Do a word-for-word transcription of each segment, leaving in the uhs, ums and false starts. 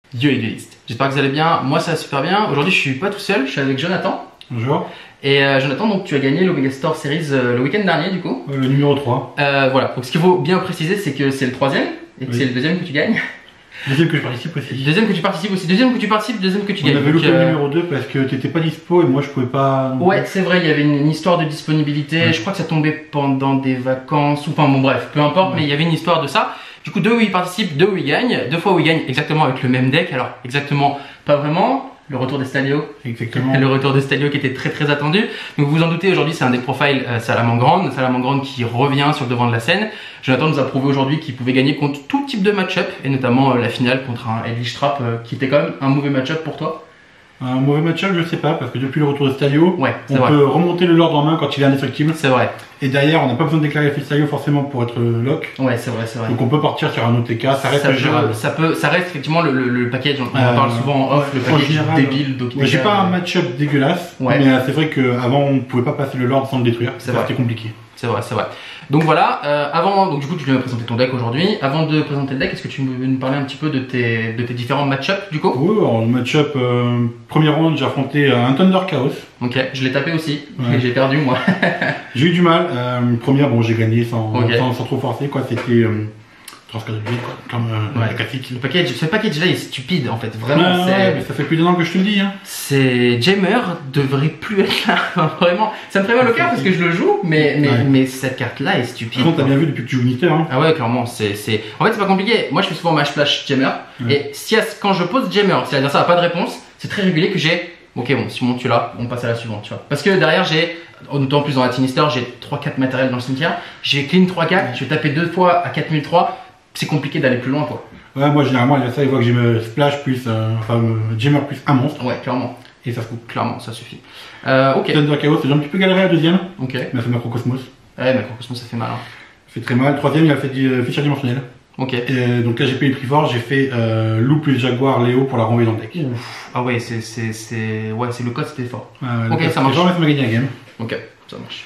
Yo les duelistes, j'espère que vous allez bien, moi ça va super bien. Aujourd'hui je suis pas tout seul, je suis avec Jonathan. Bonjour. Et euh, Jonathan, donc tu as gagné l'Omega Store Series euh, le week-end dernier du coup. Euh, le numéro trois. Euh, voilà, donc ce qu'il faut bien préciser c'est que c'est le troisième et que oui. C'est le deuxième que tu gagnes. Deuxième que je participe aussi. Deuxième que tu participes aussi, deuxième que tu participes, deuxième que tu On gagnes. On avait loupé euh... le numéro deux parce que tu n'étais pas dispo et moi je pouvais pas. Ouais, c'est vrai, il y avait une, une histoire de disponibilité, ouais. Je crois que ça tombait pendant des vacances, ou enfin bon bref, peu importe, ouais. Mais il y avait une histoire de ça. Du coup, deux où il participe, deux où il gagne, deux fois où il gagne exactement avec le même deck. Alors, exactement, pas vraiment. Le retour d'Estalio. Exactement. Le retour d'Estalio qui était très très attendu. Donc, vous vous en doutez, aujourd'hui, c'est un deck profile euh, Salamangreande. Salamangreande qui revient sur le devant de la scène. Jonathan nous a prouvé aujourd'hui qu'il pouvait gagner contre tout type de match-up, et notamment euh, la finale contre un Eldritch Trap euh, qui était quand même un mauvais match-up pour toi. Un mauvais match-up, je sais pas, parce que depuis le retour de Stalio, ouais, on vrai. peut remonter le Lord en main quand il est indestructible. C'est vrai. Et derrière, on n'a pas besoin de déclarer le Stalio forcément pour être lock. Ouais, c'est vrai, c'est vrai. Donc on peut partir sur un O T K, ça reste ça gérable. Peut, ça, peut, ça reste effectivement le, le, le package, on euh, en parle souvent en off, le package général, débile. Ouais, j'ai pas un match-up dégueulasse, ouais. Mais euh, c'est vrai qu'avant on pouvait pas passer le Lord sans le détruire, c'était compliqué. C'est vrai, c'est vrai. Donc voilà, euh, avant, donc du coup tu viens me présenter ton deck aujourd'hui. Avant de présenter le deck, est-ce que tu veux nous parler un petit peu de tes, de tes différents match-up du coup? Oui, alors le match-up, euh, premier round, j'ai affronté un Thunder Chaos. Ok, je l'ai tapé aussi, ouais. Et j'ai perdu moi. J'ai eu du mal, euh, première, bon j'ai gagné sans, okay. sans, sans trop forcer, quoi, c'était euh, transcode de vie, quoi, comme euh, ouais. classique. Le package, ce package là est stupide en fait, vraiment. Ouais, ouais, mais ça fait plus d'un an que je te le dis. Hein. C'est Jammer devrait plus être là, vraiment. Ça me ferait mal au cœur parce que je le joue, mais, mais, ouais. mais cette carte là est stupide. Par contre, t'as bien vu depuis que tu joues Mister. Hein. Ah ouais, clairement, c'est. En fait, c'est pas compliqué. Moi je fais souvent ma splash Jammer, ouais. Et si à, quand je pose Jammer, c'est-à-dire ça n'a pas de réponse, c'est très régulier que j'ai. Ok, bon, si mon tu l'as, on passe à la suivante, tu vois. Parce que derrière, j'ai, en plus dans la Sinister, j'ai trois quatre matériels dans le cimetière. J'ai clean trois quatre, je vais taper deux fois à quatre mille trois. C'est compliqué d'aller plus loin, quoi. Ouais, moi, généralement, il y a ça, il voit que j'ai me splash plus, euh, enfin, me Jammer plus un monstre. Ouais, clairement. Et ça se coupe. Clairement, ça suffit. Euh, ok. Thunder Chaos, j'ai un petit peu galéré à la deuxième. Ok. Il a fait Macrocosmos. Ouais, Macrocosmos, ça fait mal. Hein. Ça fait très mal. Troisième, il a fait du euh, Fisher dimensionnel. Ok. Et donc là j'ai payé le prix fort, j'ai fait euh, loup plus Jaguar Léo pour la renvoyer dans le deck. Ouf. Ah ouais, c'est c'est ouais, c'est le code c'était fort. Ah ouais, ok, ça marche. Fort, mais ça m'a gagné la game. Ok, ça marche.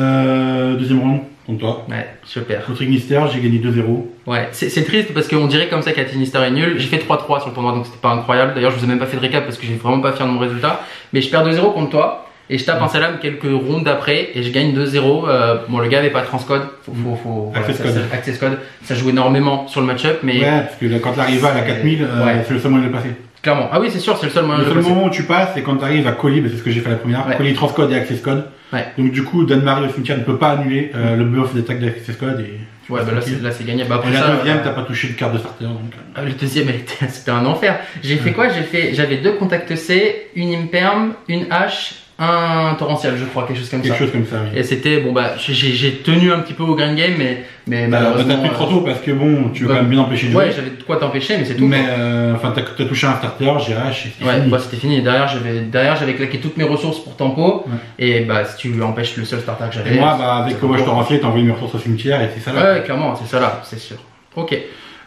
Euh, deuxième round, contre toi. Ouais, super. Contre Ignister, j'ai gagné deux zéro. Ouais, c'est triste parce qu'on dirait comme ça qu'Ignister est nul. J'ai fait trois trois sur le tournoi donc c'était pas incroyable. D'ailleurs, je vous ai même pas fait de récap parce que j'ai vraiment pas fier de mon résultat. Mais je perds deux zéro contre toi. Et je tape un salam quelques rondes après et je gagne deux zéro. Euh, bon, le gars avait pas transcode. Faut, faut, faut, access, voilà, code. Ça, access code. Ça joue énormément sur le match-up. Mais... Ouais, parce que là, quand t'arrives à la quatre mille, euh, ouais. C'est le seul moyen de le passer. Clairement. Ah oui, c'est sûr, c'est le seul moyen le de le passer. Le seul passer. moment où tu passes, c'est quand t'arrives à colis, c'est ce que j'ai fait la première. Ouais. Colis transcode et access code. Ouais. Donc, du coup, Dan-Marie au cimetière ne peut pas annuler euh, le buff d'attaque d'access code. Et... Ouais, bah là, c'est gagné. Bah, et la ça, deuxième, euh... t'as pas touché de carte de starter. Donc... Ah, le deuxième, c'était un enfer. J'ai fait quoi? J'ai fait, j'avais deux contacts C, une imperm, une hache. Un torrentiel, je crois, quelque chose comme quelque ça. Quelque chose comme ça, oui. Et c'était, bon bah, j'ai tenu un petit peu au grind game, mais, mais malheureusement. T'as pris trop tôt parce que bon, tu veux bah, quand même bien empêcher de jouer. Ouais, j'avais de quoi t'empêcher, mais c'est tout. Mais euh, enfin, t'as as touché un starter, j'ai hache. Ouais, bah c'était fini. Derrière, j'avais derrière j'avais claqué toutes mes ressources pour tempo. Ouais. Et bah, si tu empêches le seul starter que j'avais. Moi, bah, avec Kovac torrentiel, t'as envoyé mes ressources au cimetière et c'est ça là. Ouais, clairement, c'est ça là, c'est sûr. Ok.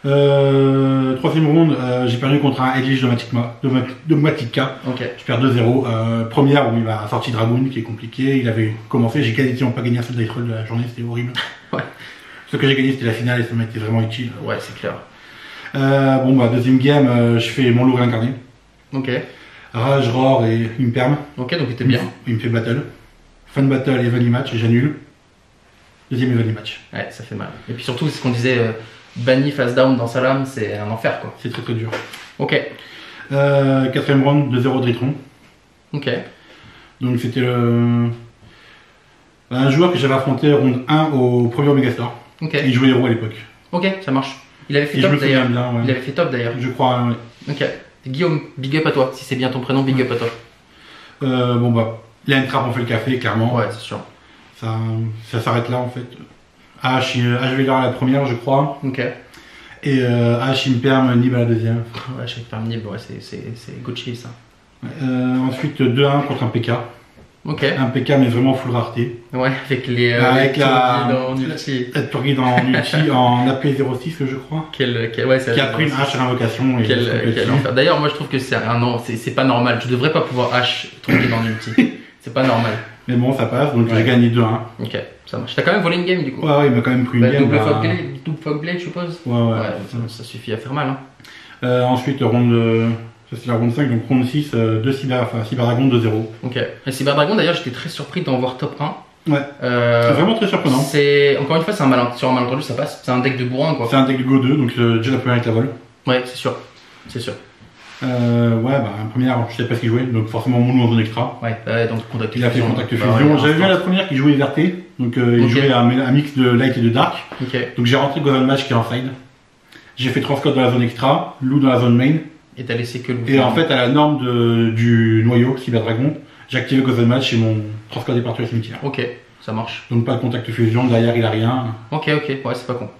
Euh, troisième round, euh, j'ai perdu contre un Eldritch Dogmatica. Ok. Je perds deux zéro. Euh, première où il m'a sorti Dragoon qui est compliqué. Il avait commencé, j'ai quasiment pas gagné un seul dice roll de la journée, c'était horrible. Ouais. Ce que j'ai gagné c'était la finale et ça m'a été vraiment utile. Ouais, c'est clair. Euh, bon bah deuxième game, euh, je fais mon loup réincarné. Ok. Rage, Roar et Imperm. Ok, donc c'était bien. Il me fait battle. Fin de battle, Evany match, j'annule. Deuxième Evany match. Ouais, ça fait mal. Et puis surtout, c'est ce qu'on disait. Euh... Banni face down dans Salam, c'est un enfer quoi. C'est très très dur. Ok. Euh, quatrième round, deux zéro Dritron. Ok. Donc c'était le... un joueur que j'avais affronté round un au premier Omega Store. Ok. Il jouait héros à l'époque. Ok, ça marche. Il avait fait Et top d'ailleurs. Ouais. Il avait fait top d'ailleurs. Je crois, ouais. Ok. Guillaume, big up à toi. Si c'est bien ton prénom, big up à toi. Euh, bon bah, il y a une trappe, on fait le café, clairement. Ouais, c'est sûr. Ça, ça s'arrête là en fait. H, H Velar à la première, je crois. Ok. Et euh, H Imperm Nib à la deuxième. Ouais, H Imperm Nib, ouais, c'est Gucci ça. Ouais. Euh, ensuite deux un contre un P K. Ok. Un P K mais vraiment full rareté. Ouais, avec les. Euh, avec les la. En ulti. La Turgide en ulti en A P zéro six, je crois. Quel, quel, ouais, qui a pris une hache à l'invocation. D'ailleurs, moi je trouve que c'est un non, c'est pas normal. Tu devrais pas pouvoir hache Turgide en ulti. C'est pas normal. Mais bon, ça passe, donc ouais. J'ai gagné deux un. Ok, ça marche. T'as quand même volé une game du coup. Ouais, ouais, il m'a quand même pris une bah, game. Double bah... Fogblade, double Fogblade, je suppose. Ouais, ouais. ouais ça, ça suffit à faire mal. Hein. Euh, ensuite, ronde, euh, ça c'est la ronde cinq, donc ronde six, euh, deux Cyber, enfin, Cyber Dragon deux zéro. Ok. Et Cyber Dragon, d'ailleurs, j'étais très surpris d'en voir top un. Ouais. Euh, c'est vraiment très surprenant. C'est encore une fois, c'est un malin, sur un malentendu, ça passe. C'est un deck de bourrin, quoi. C'est un deck de Go deux, donc euh, déjà la première avec la vol. Ouais, c'est sûr. C'est sûr. Euh, ouais, bah, la première, je sais pas ce qu'il jouait, donc forcément Moulou en zone extra. Ouais, ouais, donc contact Il a fait fusion. contact Bah, fusion. ouais, J'avais vu instant. la première qui jouait Verté, donc euh, il Ok. jouait un, un mix de light et de dark. Ok. Donc j'ai rentré Golden Match qui est en side. J'ai fait Transcode dans la zone extra, Lou dans la zone main. Et t'as laissé que le. Et en fait, à la norme de, du noyau Cyber Dragon, j'ai activé Golden Match et mon Transcode est parti au cimetière. Ok, ça marche. Donc pas de contact fusion, derrière il a rien. Ok, ok, ouais, c'est pas con.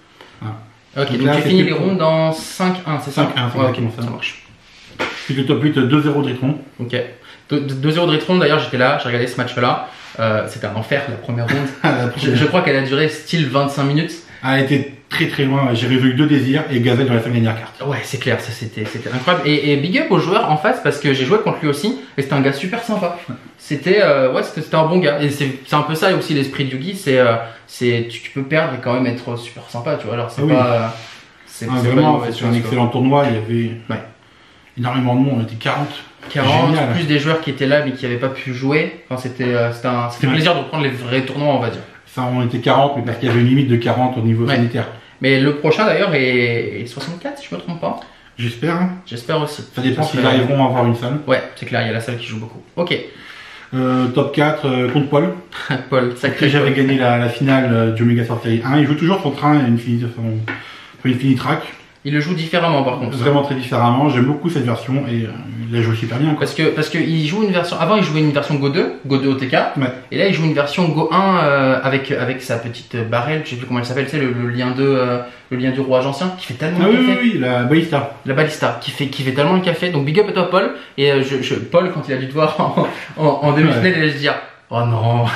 Ah. Ok, Donc donc, là, tu c'est finis plus les con. rondes dans cinq un, c'est ça cinq un, c'est ouais, ok, exactement ça. ça marche. Puis le top huit, deux zéro de Ritron. Ok. deux zéro de Ritron, d'ailleurs, j'étais là, j'ai regardé ce match-là. Euh, C'était un enfer la première ronde. La je, je crois qu'elle a duré style vingt-cinq minutes. Elle était très très loin, j'ai résolu deux désirs et Gazel dans la fin dernière carte. Ouais, c'est clair, ça c'était c'était incroyable. Et, et big up au joueur en face parce que j'ai joué contre lui aussi et c'était un gars super sympa. C'était euh, ouais, c'était c'était un bon gars. Et c'est c'est un peu ça aussi l'esprit de Yugi, c'est euh, c'est tu, tu peux perdre et quand même être super sympa, tu vois. Alors c'est Ah oui. pas euh, c'est Ah, c'est pas vraiment, une mauvaise c'est un chose, excellent tournoi, il y avait Ouais. énormément de monde, on était quarante. quoi. quarante Génial. plus des joueurs qui étaient là mais qui n'avaient pas pu jouer. Enfin, c'était euh, c'était un c'était Ouais. plaisir de prendre les vrais tournois, on va dire. Ça, on était quarante, mais parce qu'il y avait une limite de quarante au niveau Ouais. sanitaire. Mais le prochain d'ailleurs est, est soixante-quatre si je me trompe pas. J'espère. Hein. J'espère aussi. Ça dépend Ça s'ils serait- arriveront à avoir une salle. Ouais, c'est clair, il y a la salle qui joue beaucoup. Ok. Euh, top quatre, euh, contre Paul. Paul, sacré. Après, j'avais Paul. gagné la, la finale euh, du Omega Sorcery un. Il joue toujours son train et une fini, son, une fini track. Il le joue différemment par contre. Vraiment très différemment. J'aime beaucoup cette version et euh, il la joue super bien. Quoi. Parce que parce que il joue une version. Avant il jouait une version Go deux, Go deux O T K. Ouais. Et là il joue une version Go un euh, avec avec sa petite barrelle, je sais plus comment elle s'appelle, tu sais le, le lien de euh, le lien du rouage ancien qui fait tellement Ah le oui, café. oui, oui, la Ballista. La balista qui fait qui fait tellement le café. Donc big up à toi Paul. Et euh, je, je- Paul quand il a dû te voir en, en, en demi-finale, il a dû se dire oh non.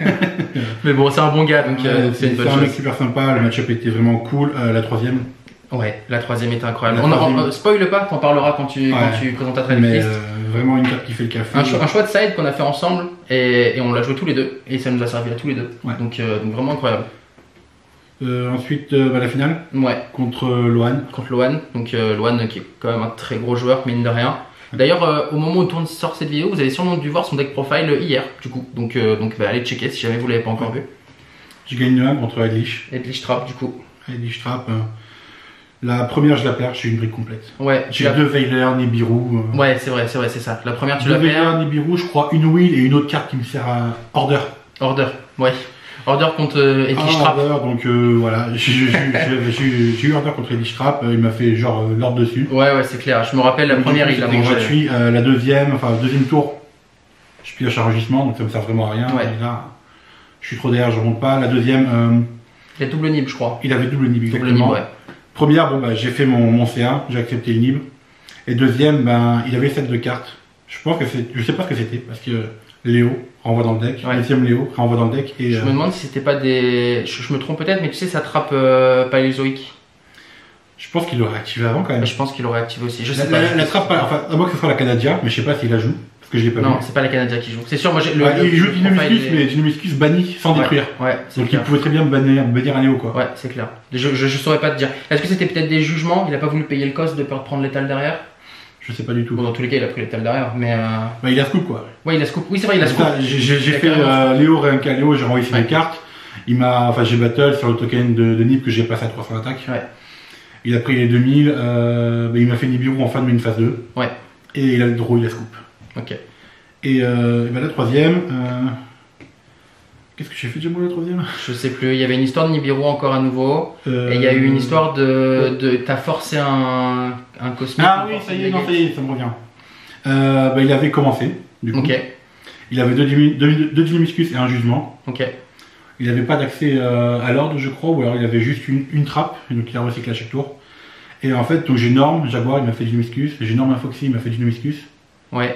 Mais bon c'est un bon gars donc euh, Euh, c'est une c'est bonne un mec chose. super sympa. Le match-up était vraiment cool. Euh, la troisième. Ouais, la troisième était incroyable. La On, troisième. on- euh, spoil pas, t'en parleras quand tu quand Ouais. tu présentes ta trade Mais list. euh, vraiment une carte qui fait le café. Un, cho- un choix de side qu'on a fait ensemble et, et on l'a joué tous les deux et ça nous a servi à tous les deux. Ouais. Donc, euh, donc vraiment incroyable. Euh, ensuite, euh, bah, la finale Ouais, contre euh, Loan. contre Loan. Donc euh, Loan qui est quand même un très gros joueur, mine de rien. D'ailleurs, euh, au moment où tourne sort cette vidéo, vous avez sûrement dû voir son deck profile hier, du coup. Donc, euh, donc bah, allez checker si jamais vous l'avez pas encore vu. J'ai gagné un contre Edlich. Et Lich Trap, du coup. Edlich Trap. euh, La première, je la perds. J'ai une brique complète. Ouais, tu J'ai l'as. deux Veiler, Nibiru. euh, Ouais, c'est vrai, c'est vrai, c'est ça. La première, tu deux la perds. Veiler, Nibiru, je crois une wheel et une autre carte qui me sert à Order. Order, ouais. Order contre euh, et Ah, Lich Trap. Order, donc euh, voilà. J'ai j'ai- j'ai- j'ai- j'ai eu Order contre Edlich Trap. euh, Il m'a fait genre euh, l'ordre dessus. Ouais, ouais, c'est clair. Je me rappelle, la Donc, première, du coup, il l'a c'était mangé. gratuit. Euh, la deuxième, enfin, le deuxième tour, je pioche un enregistrement, donc ça me sert vraiment à rien. Ouais. Et là, je suis trop derrière, je remonte pas. La deuxième, euh, Il y a double nib, je crois. il avait double nib Double exactement. nib, ouais. Première, bon, bah, j'ai fait mon, mon C un, j'ai accepté le nib. Et deuxième, ben, il avait sept de cartes. Je pense que c'est, je sais pas ce que c'était, parce que Léo renvoie dans le deck. Ouais. Deuxième Léo renvoie dans le deck. Et, Je euh, me demande si c'était pas des. Je, je me trompe peut-être, mais tu sais, ça attrape euh, Paléozoïque. je pense qu'il l'aurait activé avant quand même. Je pense qu'il l'aurait activé aussi. Je La, sais pas. la, la trappe, enfin, à moins que ce soit la Canadia, mais je sais pas s'il la joue, parce que je l'ai pas Non, vu. c'est pas la Canadia qui joue. C'est sûr, moi j'ai le. Ouais, le- il joue le Dynamiscus, profile est- mais Dynamiscus banni sans Ouais, détruire. Ouais, c'est Donc il clair. pouvait très bien bannir, bannir un Léo quoi. Ouais, c'est clair. Je, je, je saurais pas te dire. Est-ce que c'était peut-être des jugements? Il a pas voulu payer le cost de peur de prendre l'étal derrière? Je sais pas du tout. Bon, dans tous les cas, il a pris l'étal derrière. Mais. Euh... Bah, il a scoop quoi. Ouais, il a scoop. Oui, c'est vrai, il a C'est scoop. ça, J'ai j'ai- j'ai Il a fait carrément euh, Léo, Réinca Léo, j'ai renvoyé Ouais. des cartes. Il m'a, enfin j'ai battle sur le token de, de Nib que j'ai passé à trois cents attaques. Ouais. Il a pris les deux mille, euh, bah, il m'a fait Nibiru en fin de main phase deux. Ouais. Et il a le draw, il a scoop. Ok. Et euh, bah, la troisième, euh, qu'est-ce que j'ai fait déjà moi la troisième Je sais plus. Il y avait une histoire de Nibiru encore à nouveau. Euh, Et il y a eu une histoire de. de T'as forcé un. Un cosmique. Ah ou oui, forcé ça y une est, non, baguette. ça y est, ça me revient. Euh, bah, il avait commencé, du coup. Ok. Il avait deux, Dymi- deux, deux Dynamiscus et un jugement. Ok. Il n'avait pas d'accès euh, à l'ordre, je crois, ou alors il avait juste une, une trappe, et donc il a recyclé à chaque tour. Et en fait, donc j'ai Norm, Jaguar, il m'a fait Dynamiscus, j'ai Norm Foxy, il m'a fait Dynamiscus. Ouais.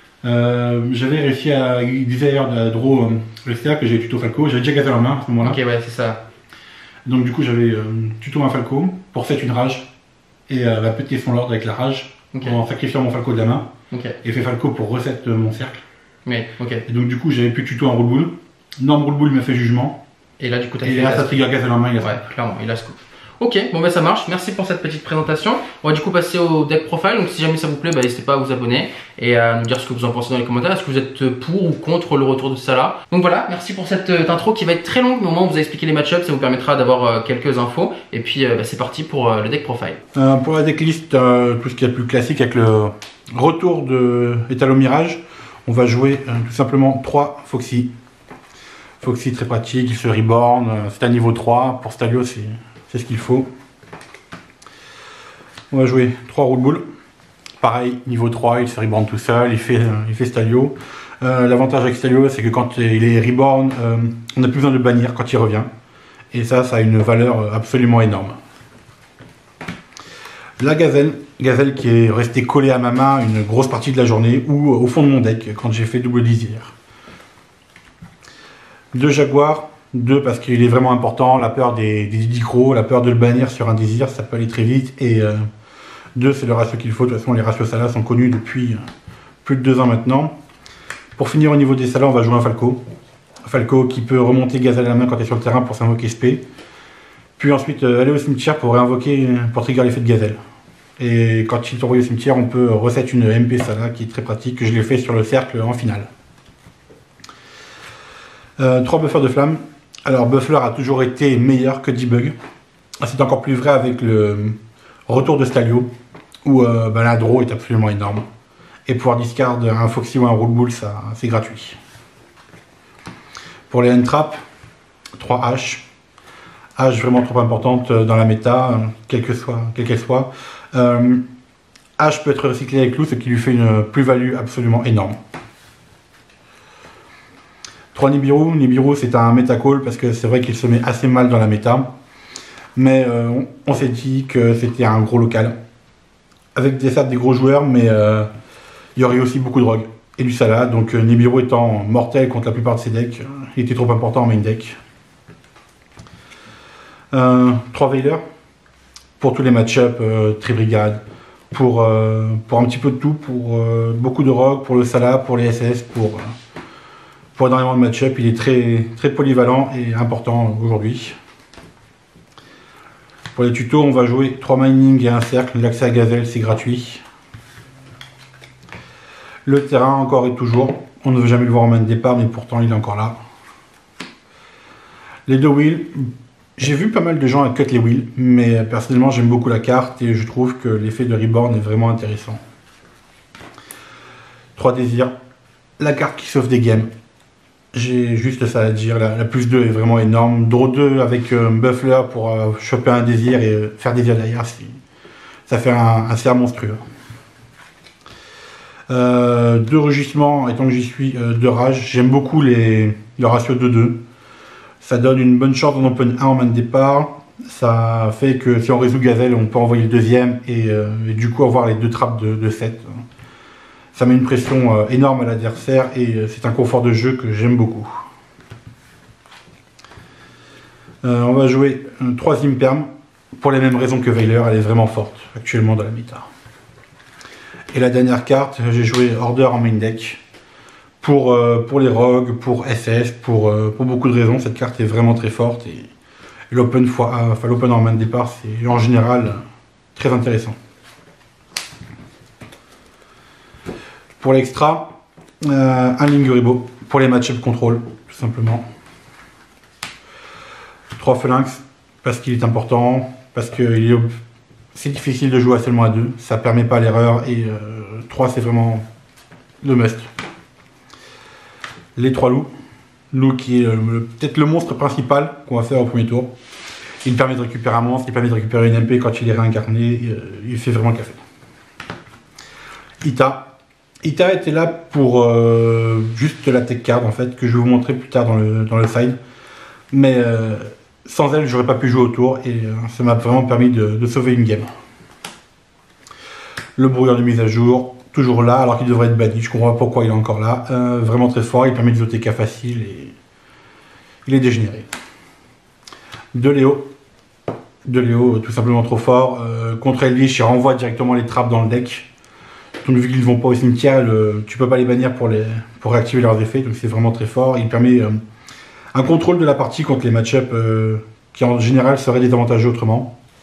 Euh, j'avais réussi à. Il disait d'ailleurs de draw euh, le C A que j'avais tuto Falco, j'avais déjà Gazel en main à ce moment-là. Ok, ouais, c'est ça. Donc du coup, j'avais euh, tuto un Falco pour sept une rage, et euh, la petite question l'ordre avec la rage, Ok. en sacrifiant mon Falco de la main, Ok. et fait Falco pour reset euh, mon cercle. Mais, ok. Et donc du coup, j'avais plus tuto un roule boule. Norm roule boule, il m'a fait jugement, Et là, du coup, t'as et fait. là, la- ça trigger Gazel en main, il a Ouais, clairement, il a scoop. Ok, bon bah ça marche, merci pour cette petite présentation. On va du coup passer au deck profile, donc si jamais ça vous plaît, bah, n'hésitez pas à vous abonner et à nous dire ce que vous en pensez dans les commentaires. Est-ce que vous êtes pour ou contre le retour de Salah? Donc voilà, merci pour cette euh, intro qui va être très longue, mais au moins on vous a expliqué les match-ups, ça vous permettra d'avoir euh, quelques infos. Et puis euh, bah, c'est parti pour euh, le deck profile. Euh, pour la decklist, euh, tout ce qui est plus classique avec le retour de Étalon Mirage, on va jouer euh, tout simplement trois Foxy. Foxy très pratique, il se reborn, euh, c'est à niveau trois, pour Stalio c'est ce qu'il faut. On va jouer trois roule boules. Pareil, niveau trois, il se reborn tout seul, il fait, euh, il fait Stalio. Euh, L'avantage avec Stalio, c'est que quand il est reborn, euh, on n'a plus besoin de bannir quand il revient. Et ça, ça a une valeur absolument énorme. La gazelle, gazelle qui est restée collée à ma main une grosse partie de la journée ou au fond de mon deck quand j'ai fait double désir. Deux jaguars, deux parce qu'il est vraiment important, la peur des, des dicros, la peur de le bannir sur un désir, ça peut aller très vite. Et euh, deux, c'est le ratio qu'il faut. De toute façon, les ratios Salah sont connus depuis plus de deux ans maintenant. Pour finir au niveau des Salah, on va jouer un Falco. Falco qui peut remonter gazelle à la main quand il est sur le terrain pour s'invoquer S P. Puis ensuite euh, aller au cimetière pour réinvoquer, pour trigger l'effet de gazelle. Et quand il est envoyé au cimetière, on peut reset une M P Salah qui est très pratique, que je l'ai fait sur le cercle en finale. Euh, trois buffers de flamme. Alors Buffler a toujours été meilleur que Debug. C'est encore plus vrai avec le retour de Stalio, où euh, bah, la draw est absolument énorme. Et pouvoir discard un Foxy ou un Roll Bull, ça c'est gratuit. Pour les N-Trap, trois H. H vraiment trop importante dans la méta, quelle que soit, quelle qu'elle soit. Euh, H peut être recyclé avec Lou, ce qui lui fait une plus-value absolument énorme. trois Nibiru. Nibiru c'est un méta call parce que c'est vrai qu'il se met assez mal dans la méta. Mais euh, on, on s'est dit que c'était un gros local. Avec des certes des gros joueurs, mais euh, il y aurait aussi beaucoup de rogue et du Salah. Donc euh, Nibiru étant mortel contre la plupart de ses decks, il était trop important en main deck. Euh, trois Veiler pour tous les match-up, euh, Tribrigade, pour, euh, pour un petit peu de tout, pour euh, beaucoup de rogue, pour le Salah, pour les S S, pour, euh, pour énormément de match-up. Il est très, très polyvalent et important aujourd'hui. Pour les tutos, on va jouer trois mining et un cercle. L'accès à gazelle, c'est gratuit. Le terrain, encore et toujours. On ne veut jamais le voir en main de départ, mais pourtant, il est encore là. Les deux wheels. J'ai vu pas mal de gens à cut les wheels, mais personnellement, j'aime beaucoup la carte et je trouve que l'effet de reborn est vraiment intéressant. trois désirs. La carte qui sauve des games. J'ai juste ça à dire, la, la plus deux est vraiment énorme. Draw deux avec euh, Buffler pour euh, choper un désir et euh, faire désir derrière, ça fait un, un cerf monstrueux. Euh, deux rugissements, étant que j'y suis, euh, de rage. J'aime beaucoup les, le ratio deux deux. Ça donne une bonne chance en open un en main de départ. Ça fait que si on résout gazelle, on peut envoyer le deuxième et, euh, et du coup avoir les deux trappes de, de sept. Ça met une pression euh, énorme à l'adversaire et euh, c'est un confort de jeu que j'aime beaucoup. Euh, on va jouer un troisième perm pour les mêmes raisons que Veiler, elle est vraiment forte actuellement dans la méta. Et la dernière carte, j'ai joué Order en main deck. Pour, euh, pour les rogues, pour S S, pour, euh, pour beaucoup de raisons, cette carte est vraiment très forte. Et, et l'open enfin, l'open en main de départ, c'est en général très intéressant. Pour l'extra, euh, un Linguribo pour les match-up contrôle, tout simplement. trois Phalanx, parce qu'il est important, parce que c'est difficile de jouer à seulement à deux, ça permet pas l'erreur, et euh, trois c'est vraiment le must. Les trois loups. Loup qui est euh, peut-être le monstre principal qu'on va faire au premier tour. Il permet de récupérer un monstre, il permet de récupérer une M P quand il est réincarné, euh, il fait vraiment café. Ita. Ita était là pour euh, juste la tech card en fait, que je vais vous montrer plus tard dans le, dans le side. Mais euh, sans elle, j'aurais pas pu jouer au tour et euh, ça m'a vraiment permis de, de sauver une game. Le brouilleur de mise à jour, toujours là alors qu'il devrait être banni, je comprends pas pourquoi il est encore là. Euh, vraiment très fort, il permet de O T K facile et il est dégénéré. De Léo. De Léo, tout simplement trop fort. Euh, contre Elvish, il renvoie directement les trappes dans le deck. Donc vu qu'ils ne vont pas au cimetière, le, tu peux pas les bannir pour, les, pour réactiver leurs effets, donc c'est vraiment très fort. Il permet euh, un contrôle de la partie contre les match-up euh, qui en général seraient désavantageux autrement.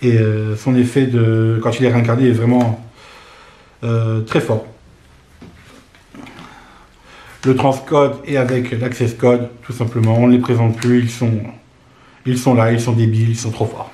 Et euh, son effet de quand il est réincarné est vraiment euh, très fort. Le transcode et avec l'access code, tout simplement, on ne les présente plus, ils sont, ils sont là, ils sont débiles, ils sont trop forts.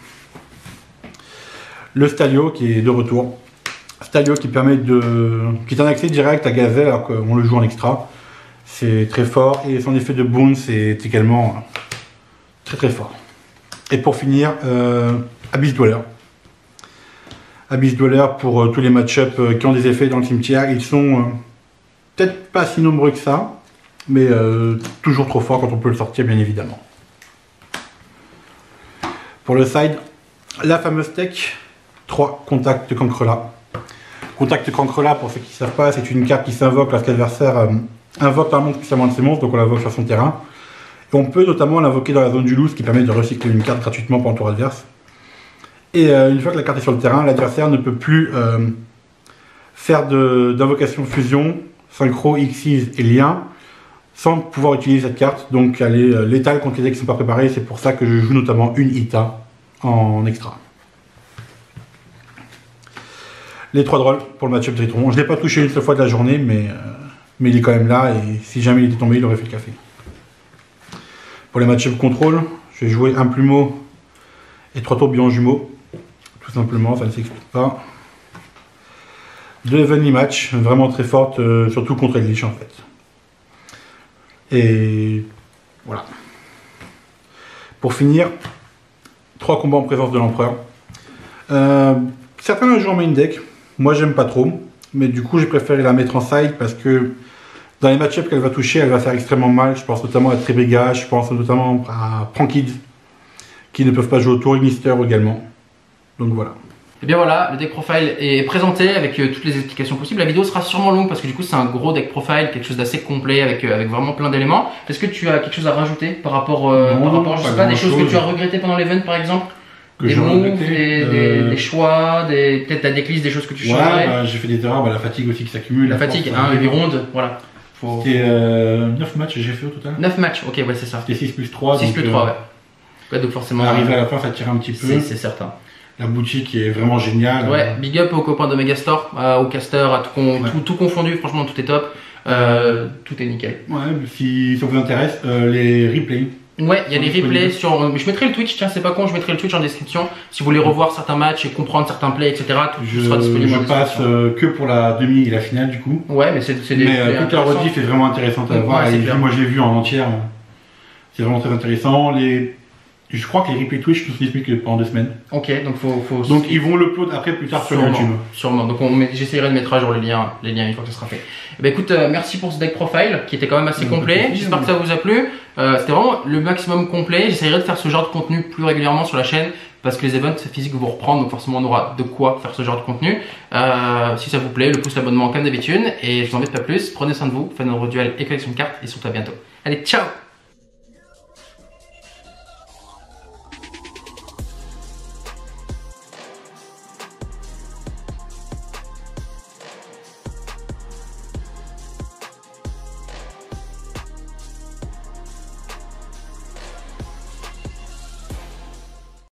Le Stalio qui est de retour. Stalio qui permet de, qui est un accès direct à Gazelle alors qu'on le joue en extra. C'est très fort et son effet de bounce est également très très fort. Et pour finir, euh, Abyss Dweller. Abyss Dweller pour euh, tous les match-up euh, qui ont des effets dans le cimetière, ils sont euh, peut-être pas si nombreux que ça, mais euh, toujours trop forts quand on peut le sortir bien évidemment. Pour le side, la fameuse tech, trois contacts Cancrela. Contact Cancrela, pour ceux qui ne savent pas, c'est une carte qui s'invoque lorsque l'adversaire euh, invoque un monstre spécialement de ses monstres, donc on l'invoque sur son terrain. Et on peut notamment l'invoquer dans la zone du loup, ce qui permet de recycler une carte gratuitement pour un tour adverse. Et euh, une fois que la carte est sur le terrain, l'adversaire ne peut plus euh, faire d'invocation fusion, synchro, Xyz et lien, sans pouvoir utiliser cette carte. Donc elle est euh, létale contre les decks qui ne sont pas préparés, c'est pour ça que je joue notamment une Ita en extra. Les trois drôles pour le match-up Tritron. Je ne l'ai pas touché une seule fois de la journée, mais, euh, mais il est quand même là, et si jamais il était tombé, il aurait fait le café. Pour les match-up contrôle, je vais jouer un plumeau et trois tourbillons jumeaux. Tout simplement, ça ne s'explique pas. Deux Heavenly Match, vraiment très fortes, euh, surtout contre Eldritch en fait. Et voilà. Pour finir, trois combats en présence de l'empereur. Euh, certains la jouent en main deck. Moi, j'aime pas trop, mais du coup, j'ai préféré la mettre en side parce que dans les match-ups qu'elle va toucher, elle va faire extrêmement mal. Je pense notamment à Tribriga, je pense notamment à Prankid, qui ne peuvent pas jouer autour, Ignister également. Donc voilà. Et bien voilà, le deck profile est présenté avec euh, toutes les explications possibles. La vidéo sera sûrement longue parce que du coup, c'est un gros deck profile, quelque chose d'assez complet avec, euh, avec vraiment plein d'éléments. Est-ce que tu as quelque chose à rajouter par rapport, euh, non, par rapport je sais pas, des choses que tu as regrettées pendant l'event par exemple? Que des moves, regretté, des, euh... des, des choix, des... peut-être ta decklist, des choses que tu ouais, changerais. bah, j'ai fait des erreurs, bah, la fatigue aussi qui s'accumule. La, la fatigue, hein, huit rondes, voilà. Faut... C'était euh, neuf matchs j'ai fait au total. neuf matchs, ok, ouais, c'est ça. C'était six plus trois. six plus trois, euh, ouais. Ouais, donc forcément. Arrivé à la fin, ça tire un petit peu. C'est certain. La boutique est vraiment géniale. Ouais, big up aux copains de Megastore, euh, aux casters, à tout, con, ouais. tout, tout confondu, franchement, tout est top. Euh, tout est nickel. Ouais, si ça vous intéresse, euh, les replays. Ouais, il y a des replays sur. Je mettrai le Twitch, tiens, c'est pas con, je mettrai le Twitch en description. Si vous voulez revoir certains matchs et comprendre certains plays, et cetera, tout, je, tout sera disponible. Je passe euh, que pour la demi et la finale du coup. Ouais, mais c'est des. Mais euh, toute la rediff est vraiment intéressante à voir. Ouais, moi, je l'ai vu en entière. C'est vraiment très intéressant. Les... Je crois que les replays Twitch ne sont disponibles que pendant deux semaines. Ok, donc faut. faut... Donc ils vont l'upload après plus tard sur YouTube. Sûrement. Donc j'essaierai de mettre à jour les liens, les liens une fois que ça sera fait. Eh ben écoute, euh, merci pour ce deck profile qui était quand même assez mmh, complet. J'espère que ça vous a plu. Euh, C'était vraiment le maximum complet. J'essaierai de faire ce genre de contenu plus régulièrement sur la chaîne parce que les events physiques vont reprendre, donc forcément on aura de quoi faire ce genre de contenu. Euh, si ça vous plaît, le pouce, l'abonnement comme d'habitude. Et je vous embête pas plus. Prenez soin de vous, faites un duel et collection de cartes et surtout à bientôt. Allez, ciao!